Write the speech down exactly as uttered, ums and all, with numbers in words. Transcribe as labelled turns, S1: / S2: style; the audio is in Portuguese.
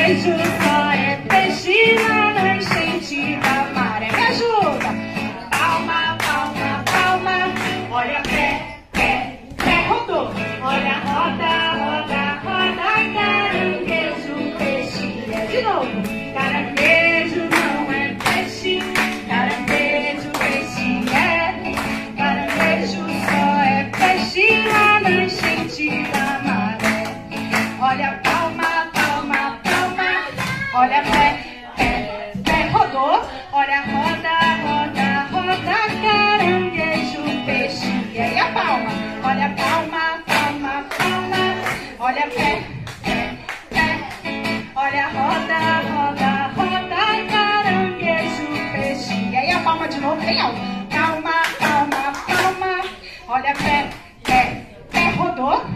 S1: caranguejo só é peixe lá na enchente da maré. Me ajuda! Palma, palma, palma. Olha pé, pé, pé, rodou. Olha, roda, roda, roda. Caranguejo, peixe é de novo. Caranguejo não é peixe. Caranguejo, peixe é. Caranguejo só é peixe lá na enchente da maré. Olha palma, palma, palma. Olha pé, pé, pé, rodou. Olha roda, roda, roda. Caranguejo, peixe. E aí a palma. Olha palma, palma, palma. Olha pé, pé, pé. Olha roda, roda, roda. Caranguejo, peixe. E aí a palma de novo, bem alto. Palma, palma, palma. Olha pé, pé, pé, rodou.